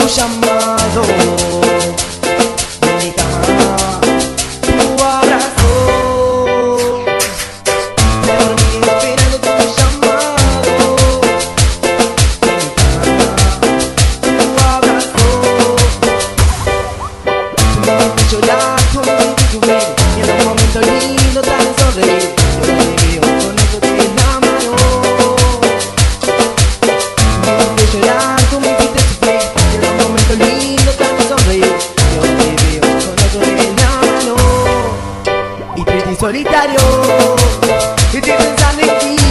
llamado, en mi cama, tu abrazo. Me dormí esperando tu llamado, en mi cama, tu abrazo. Tú me hiciste llorar, tú me hiciste sufrir, y en un momento lindo te haces sonreír. Yo te veo con eso que es la mano. Tú me hiciste llorar, tú me hiciste sufrir, y en un momento lindo te haces sonreír. Yo te veo con eso que es la mano. Y triste y solitario, y estoy pensando en ti.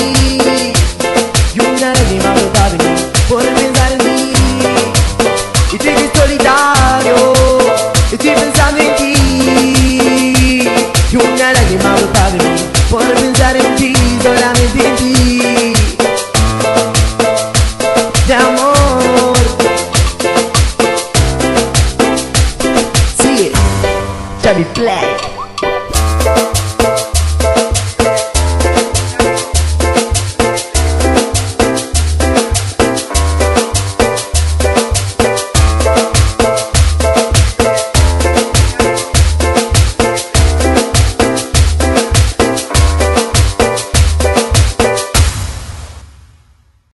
Y una lágrima brota de mí por pensar en ti. Y triste y solitario.